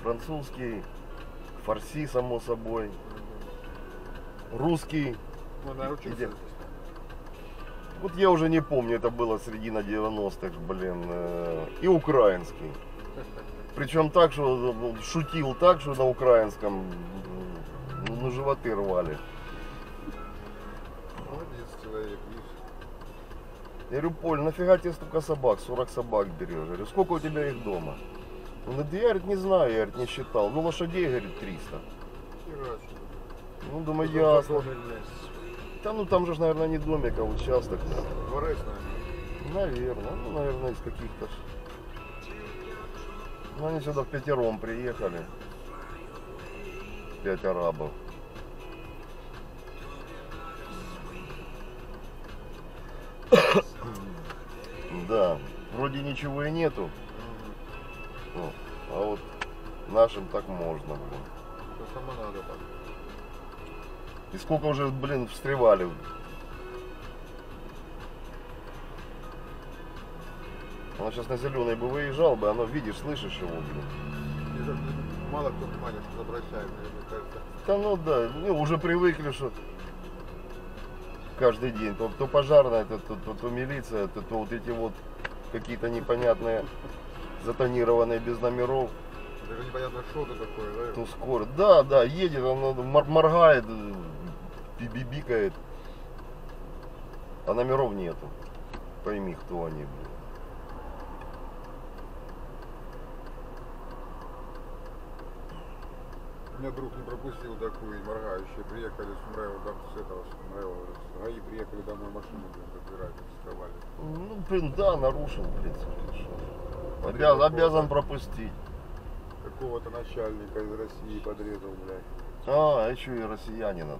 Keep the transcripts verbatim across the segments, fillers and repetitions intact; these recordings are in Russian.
французский, фарси, само собой, русский. Ну, научился. Вот я уже не помню, это было середина девяностых, блин, э, и украинский. Причем так, что шутил так, что на украинском ну, ну, животы рвали. Молодец человек, видишь. Я говорю: Поль, нафига тебе столько собак, сорок собак берешь? Я говорю: сколько у тебя их дома? Он говорит: я, говорит, не знаю, я, говорит, не считал. Ну, лошадей, говорит, триста. Ну, думаю, ясно. Да, ну там же, наверное, не домик, а участок. Дворец, наверное. Наверное, ну, наверное, из каких-то. Ну, они сюда в пятером приехали. Пять арабов. Да, вроде ничего и нету. Ну, а вот нашим так можно, блин. Что само надо так. И сколько уже, блин, встревали. Он сейчас на зеленый бы выезжал бы, оно, видишь, слышишь его, блин. Мало кто внимания обращает, мне кажется. Да ну да, ну, уже привыкли, что каждый день то, то пожарная, то, то, то, то милиция, то, то вот эти вот какие-то непонятные затонированные без номеров. Даже непонятно, что это такое, да? То скоро. Да, да, едет, он моргает, бибикает, а номеров нету. Пойми, кто они, блин. У меня друг не пропустил такую моргающую. Приехали с Мрео, там с этого, с Мрео, с ГАИ приехали домой, машину, блин, забирали, сковали. Ну, блин, да, нарушил, в принципе. Обяз, обязан пропустить. Какого-то начальника из России подрезал, блядь. А, еще и россиянина.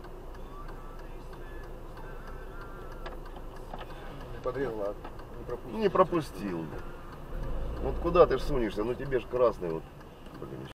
Не подрезал, а не пропустил. Не пропустил. Вот куда ты ж сунешься, ну тебе ж красный вот. Блин.